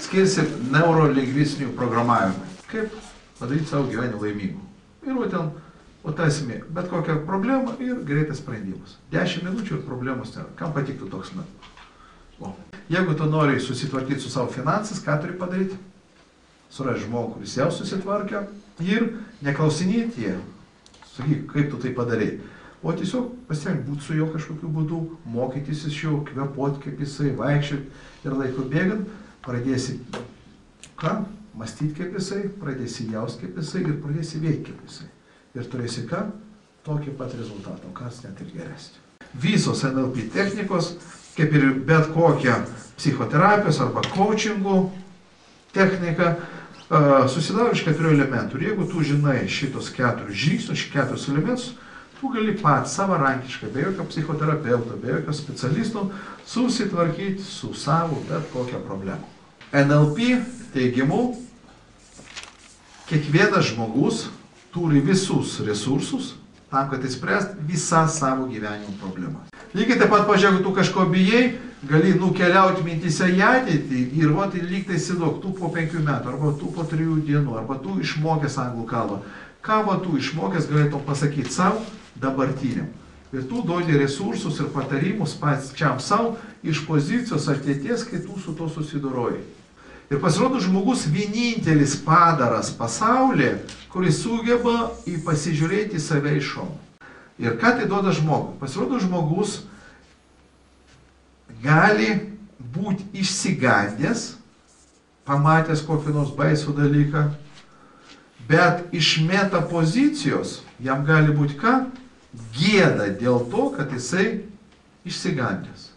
skirsi neurolingvistinių programavimui. Kaip padaryti savo gyvenimą laimingu. Ir va ten, o ta esmė, bet kokią problemą ir greitas sprendimas. 10 minučių ir problemos nėra. Kam patiktų toks metas? Jeigu tu nori susitvarkyti su savo finansais, ką turi padaryti? Surasti žmogų, kuris jau susitvarkė ir neklausinėti jie. Sakyk, kaip tu tai padarei. O tiesiog pasirenk būti su juo kažkokiu būdu, mokytis iš jo, kvėpuoti kaip jisai, vaikščioti ir laiku bėgant, pradėsi ką? Mąstyti kaip jisai, pradėsi jausti kaip jisai ir pradėsi veikti kaip jisai. Ir turėsi ką? Tokį pat rezultatą, o kas net ir geresnį. Visos NLP technikos, kaip ir bet kokia psichoterapijos arba coachingų technika, susidaro iš 4 elementų. Ir jeigu tu žinai šitos 4 žingsnius, 4 elementus, tu gali pats savarankiškai, be jokio psichoterapeuto, be jokio specialisto, susitvarkyti su savo bet kokią problemą. NLP teigimu, kiekvienas žmogus turi visus resursus tam, kad įspręst visas savo gyvenimo problemas. Lygiai taip pat, pažiūrėk, tu kažko bijai, gali nukeliauti mintise į ateitį ir va, tai lyg tai įsivaizduok, tu po 5 metų, arba tu po 3 dienų, arba tu išmokęs anglų kalbą. Ką va tu išmokęs galėtum pasakyti savo dabartiniam. Ir tu duodi resursus ir patarimus pačiam savo iš pozicijos ateities, kai tu su to susidoroji. Ir pasirodo žmogus vienintelis padaras pasaulyje, kuris sugeba pasižiūrėti į save iš šono. Ir ką tai duoda žmogui? Pasirodo žmogus gali būti išsigandęs, pamatęs kokį nors baisų dalyką, bet iš meta pozicijos jam gali būti ką? Gėda dėl to, kad jisai išsigandęs.